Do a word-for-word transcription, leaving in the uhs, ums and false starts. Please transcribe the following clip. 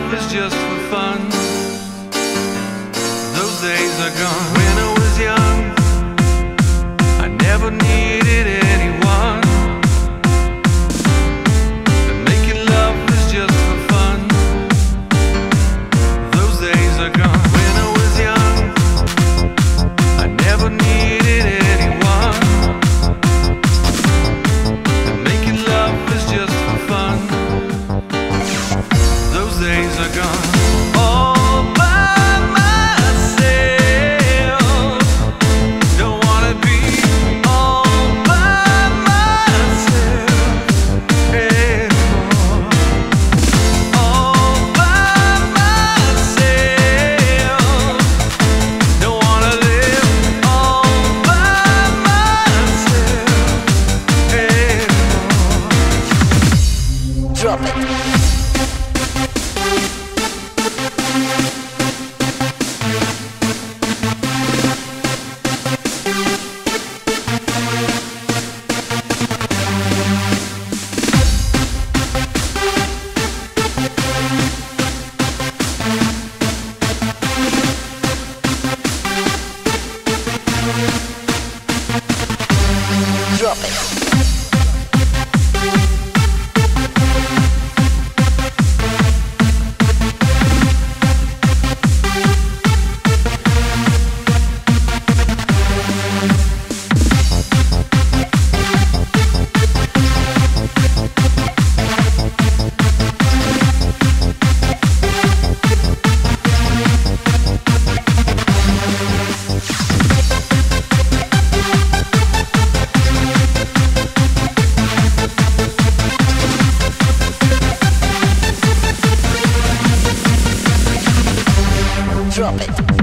love is just for fun. Those days are gone. When I was young, I never needed anyone. And making love is just for fun. Those days are gone. When I was young, I never needed anyone. And making love is just for fun. Those days are gone. All by myself. Don't wanna be all by myself anymore. All by myself. Don't wanna live all by myself anymore. Drop it. Drop it. Drop it.